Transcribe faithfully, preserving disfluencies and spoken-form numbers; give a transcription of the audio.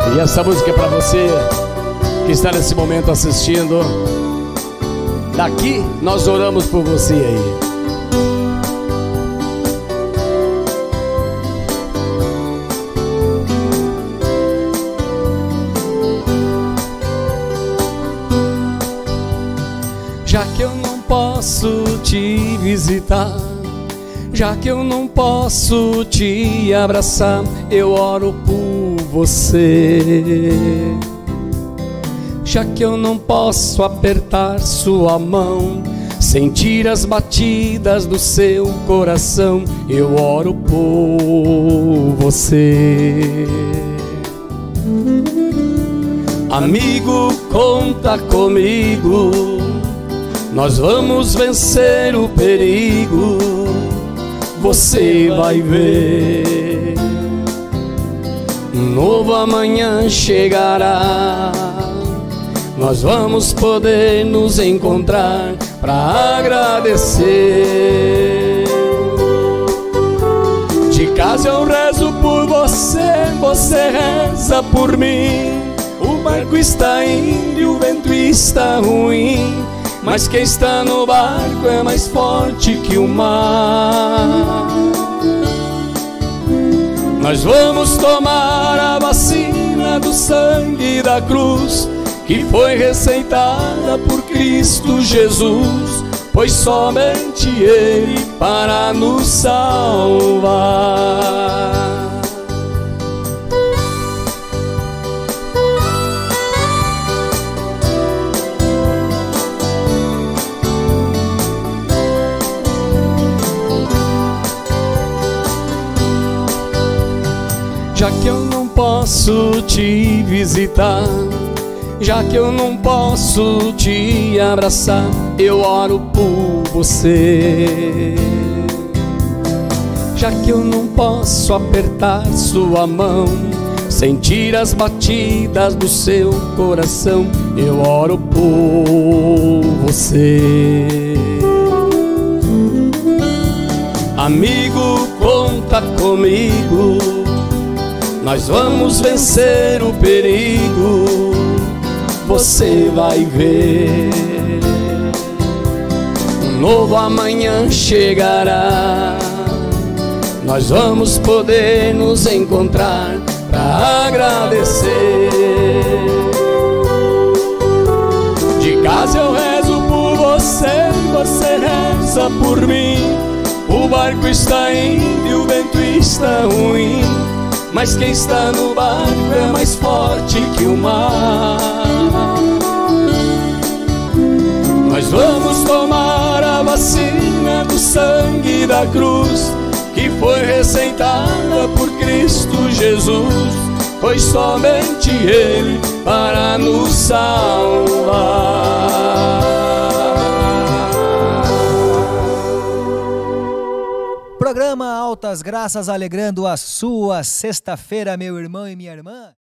E essa música é pra você que está nesse momento assistindo. Daqui nós oramos por você aí. Já que eu não posso te visitar, já que eu não posso te abraçar, eu oro por você. Já que eu não posso apertar sua mão, sentir as batidas do seu coração, eu oro por você. Amigo, conta comigo, nós vamos vencer o perigo, você vai ver. Um novo amanhã chegará, nós vamos poder nos encontrar pra agradecer. De casa eu rezo por você, você reza por mim. O barco está indo e o vento está ruim, mas quem está no barco é mais forte que o mar. Nós vamos tomar a vacina do sangue da cruz, que foi receitada por Cristo Jesus, pois somente Ele para nos salvar. Já que eu não posso te visitar, já que eu não posso te abraçar, eu oro por você. Já que eu não posso apertar sua mão, sentir as batidas do seu coração, eu oro por você. Amigo, conta comigo, nós vamos vencer o perigo, você vai ver. Um novo amanhã chegará, nós vamos poder nos encontrar pra agradecer. De casa eu rezo por você, você reza por mim. O barco está indo e o vento está ruim, mas quem está no barco é mais forte que o mar. Nós vamos tomar a vacina do sangue da cruz, que foi receitada por Cristo Jesus, pois somente Ele para nos salvar. Programa Altas Graças alegrando a sua sexta-feira, meu irmão e minha irmã.